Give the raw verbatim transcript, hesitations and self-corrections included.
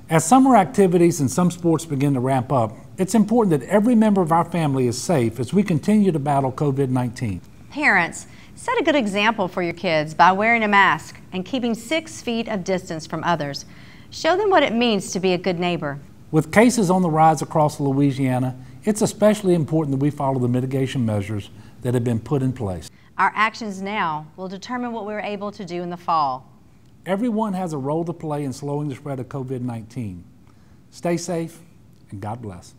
As summer activities and some sports begin to ramp up, it's important that every member of our family is safe as we continue to battle COVID nineteen. Parents, set a good example for your kids by wearing a mask and keeping six feet of distance from others. Show them what it means to be a good neighbor. With cases on the rise across Louisiana, it's especially important that we follow the mitigation measures that have been put in place. Our actions now will determine what we're able to do in the fall. Everyone has a role to play in slowing the spread of COVID nineteen. Stay safe and God bless.